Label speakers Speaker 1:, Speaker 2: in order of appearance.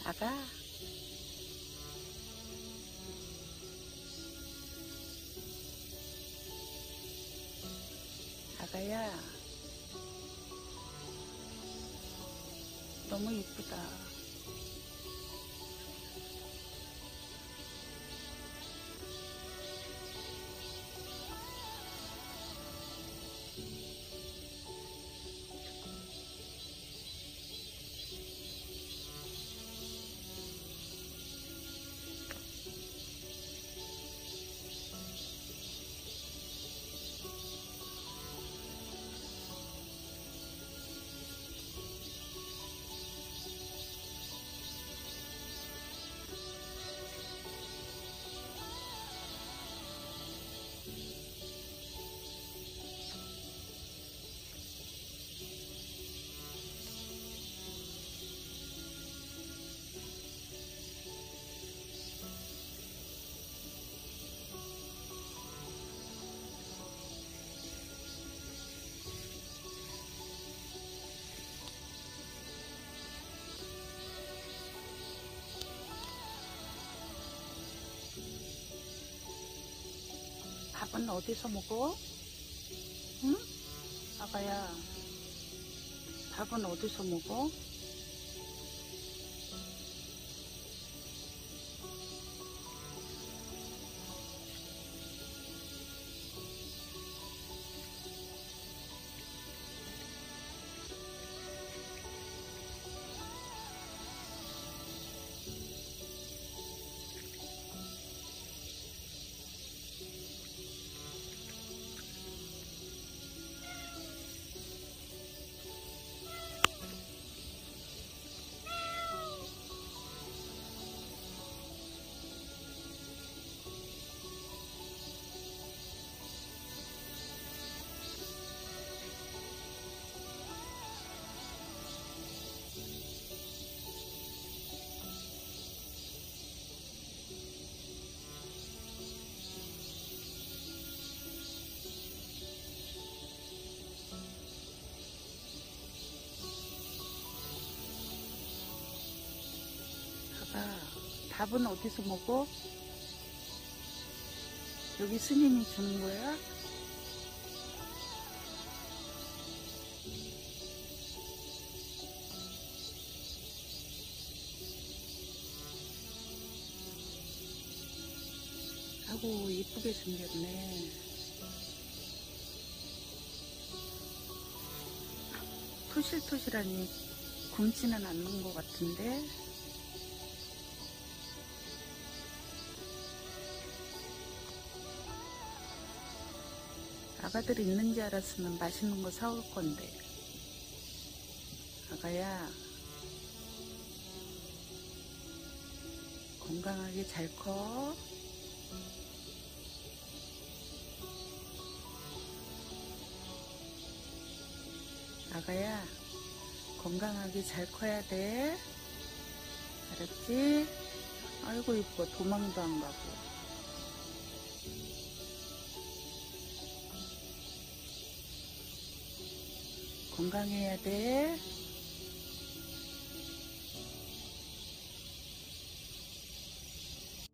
Speaker 1: 아가, 아가야, 너무 이쁘다. 밥은 어디서 먹어? 응? 아가야, 밥은 어디서 먹어? 아가, 밥은 어디서 먹어? 여기 스님이 주는 거야? 아이고, 이쁘게 생겼네. 토실토실하니 굶지는 않는 것 같은데. 아가들이 있는지 알았으면 맛있는 거 사올 건데. 아가야, 건강하게 잘 커. 아가야, 건강하게 잘 커야 돼. 알았지? 아이고 이뻐. 도망도 안 가고. 건강해야 돼.